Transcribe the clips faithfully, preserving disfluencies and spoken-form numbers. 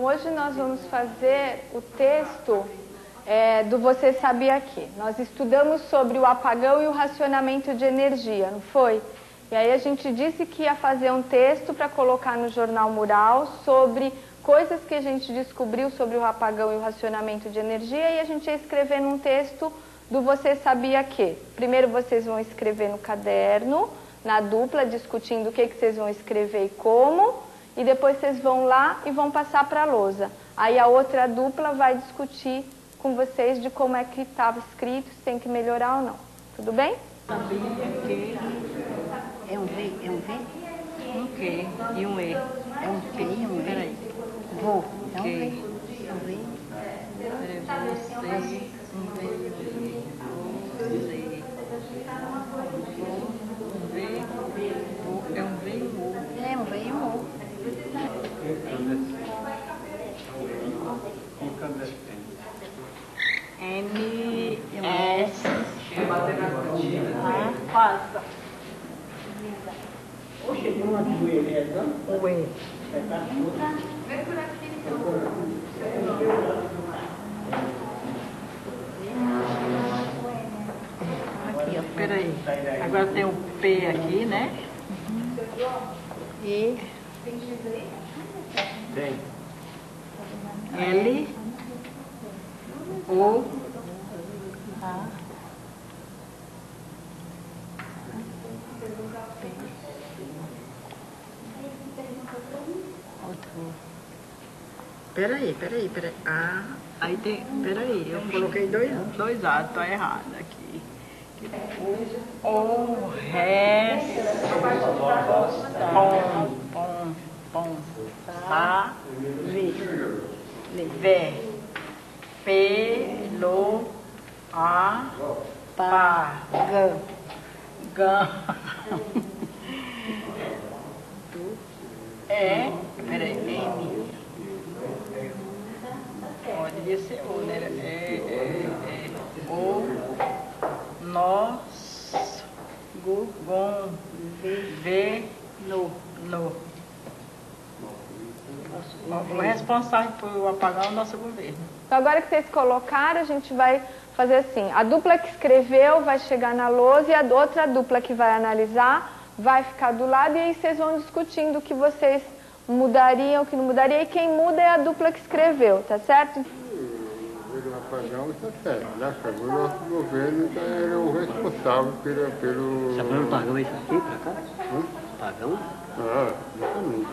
hoje nós vamos fazer o texto é, do Você Sabia Que. Nós estudamos sobre o apagão e o racionamento de energia, não foi? E aí a gente disse que ia fazer um texto para colocar no Jornal Mural sobre coisas que a gente descobriu sobre o apagão e o racionamento de energia, e a gente ia escrever num texto do Você Sabia Que. Primeiro vocês vão escrever no caderno, na dupla, discutindo o que, que vocês vão escrever e como, e depois vocês vão lá e vão passar para a lousa. Aí a outra dupla vai discutir com vocês de como é que estava escrito, se tem que melhorar ou não. Tudo bem? Sabia que É um V, é um V? um Q e um E. É um P e um E? Peraí. Vou. É um Que? V. É um V. Peraí, você, um V, um V, você. Um V, é um V e um O. É um V e um O. N, S, Ah, passa. O E. Aqui, ó. Peraí. Agora tem o P aqui, né? E Tem. L, O, A. Peraí, peraí, peraí. Ah, aí tem. Peraí, eu coloquei dois, dois A, tá errado aqui. O, Ré, Pom, Pom, Pom, Sa, Vi, Vé, Pelo, A, Pá, Gã. Gã. É, peraí, N. Pode ser O, né? É, é, é. O, Nó, Gu, Gon, V, No, No. O responsável por apagar é o nosso governo. Então agora que vocês colocaram, a gente vai fazer assim. A dupla que escreveu vai chegar na lousa e a outra dupla que vai analisar vai ficar do lado, e aí vocês vão discutindo o que vocês mudariam, o que não mudaria, e quem muda é a dupla que escreveu, tá certo? O apagão está certo, né? O nosso governo era o responsável pelo... pelo... Está falando pagão isso aqui pra cá? Hum? Pagão? Ah, Exatamente.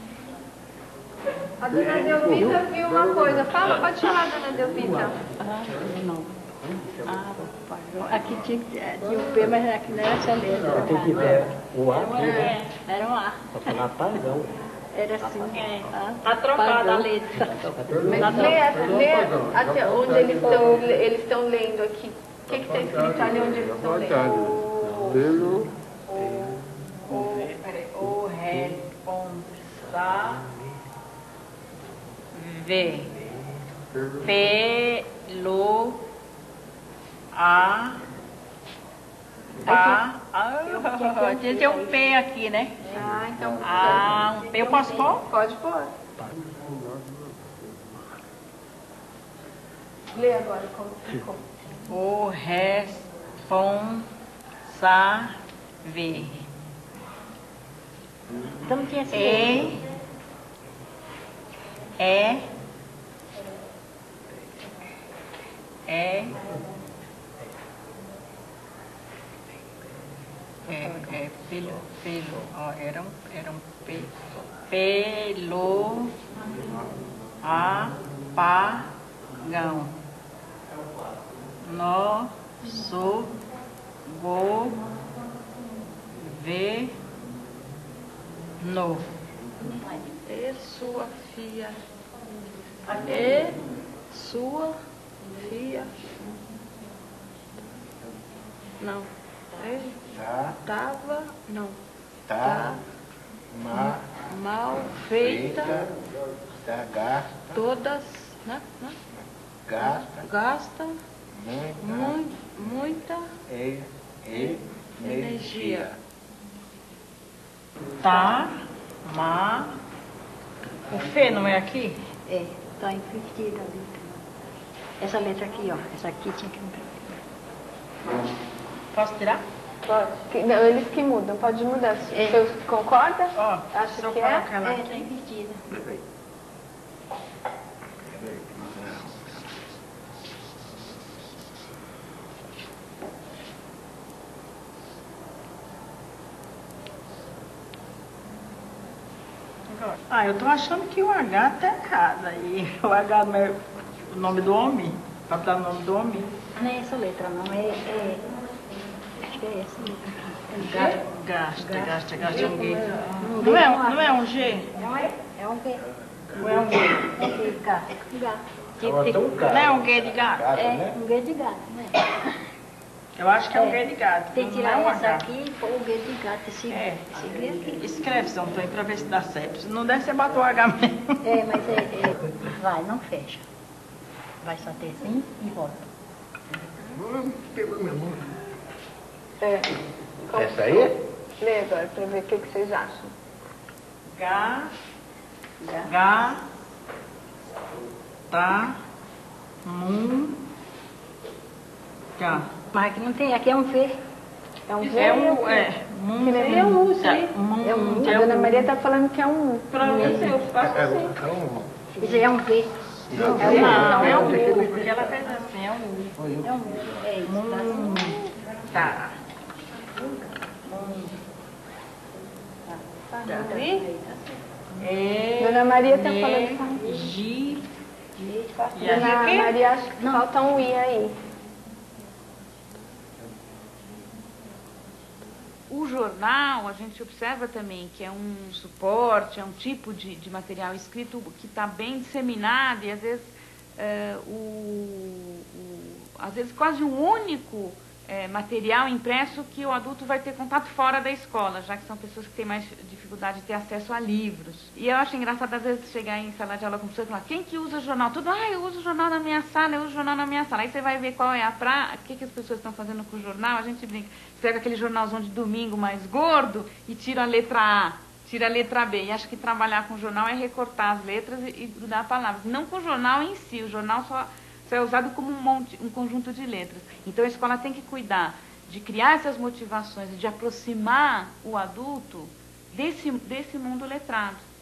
A dona Delvita viu uma coisa. Fala, pode falar, dona Delvita. Ah, não. Ah, pagão. Aqui tinha, tinha o P, mas aqui não era essa letra. Tem que ver o A aqui, né? É, era um A. Pra falar pagão. Era assim. É. Ah, Tá trocada pagão. a letra. Mas lê, lê até onde eles estão eles estão lendo aqui. O que está escrito ali onde eles estão lendo? pelo... O, peraí, o, Ré, Pom, Sa, V, Pelo, A, Pá. Ah, tem um P aqui, né? Ah, então Ah, um P eu posso pôr? pode pôr. Lê agora como ficou. O, Ré, Pom, Sa, V. Então não tinha esse E, E, E, é, é, pelo, pelo, ó, era um, era um P, pelo, apagão, nosso governo. E sua filha. E sua filha. Não. E Tá, tava. Não. tá, ma, Mal feita. feita, tá, gasta, Todas. Né? Né? gasta, Gasta muita, mu muita e, e, energia. Tá. Ma. O Fê não é aqui? É, está invertida a letra. Essa letra aqui, ó. Essa aqui tinha que... Posso tirar? Pode. Que- Não, eles que mudam, pode mudar. Se É. você concorda? Ó, Acho se eu que é. colocar ela É, aqui. está invertida. Ah, eu tô achando que o H tá errado aí. O H não é o nome do homem? Pra dar o nome do homem? Não é essa letra, não. É... é... Acho que é essa letra aqui. É Gasta, gasta, gasta é um G. Um Não é, G, um- não é um G? É um, é um G. Ou é um G? É um G de gato. Gato. Tipo, Ela tem um Não é um G de gato? é um G de gato, né? Eu acho que é um É. G de gato. Tem que não é tirar um essa H. aqui e pôr o G de gato. Esse, É. esse G aqui. Escreve, São Antônio, pra ver se dá certo. Se não der, você bota o H mesmo. É, mas é, é... Vai, não fecha. Vai só ter assim e volta. Pegou minha mão. É. Como- Essa aí? Lê agora para ver o que, que vocês acham. G, G, tá, mum, K. Mas aqui não tem, aqui é um V. É um V? É um, é, mum, Que nem é um, isso aí. mum, É um- A é dona um- Maria está falando que é um U. Pra mim, eu faço É, assim. é um... Isso aí é um V. É um V, Não, não, é um V. U, porque ela fez assim, é um U. É um V. É isso. Mum, tá. Tá. Tá. Aí, E, Dona Maria tá ne, falando que Gi, tá. e a Dona G, Maria acha que falta um I aí. O jornal, a gente observa também que é um suporte, é um tipo de, de material escrito que está bem disseminado e, às vezes, eh, o, o- às vezes quase o único eh, material impresso que o adulto vai ter contato fora da escola, já que são pessoas que têm mais dificuldade de ter acesso a livros. E eu acho engraçado, às vezes, chegar em sala de aula com pessoas e falar, quem que usa jornal? Tudo, ah, eu uso jornal na minha sala, eu uso jornal na minha sala. Aí você vai ver qual é a pra... o que, que as pessoas estão fazendo com o jornal, a gente brinca. Pega aquele jornalzão de domingo mais gordo e tira a letra A, tira a letra B. E acha que trabalhar com jornal é recortar as letras e, e grudar palavras. Não com o jornal em si, o jornal só, só é usado como um, monte, um conjunto de letras. Então a escola tem que cuidar de criar essas motivações, de aproximar o adulto desse, desse mundo letrado.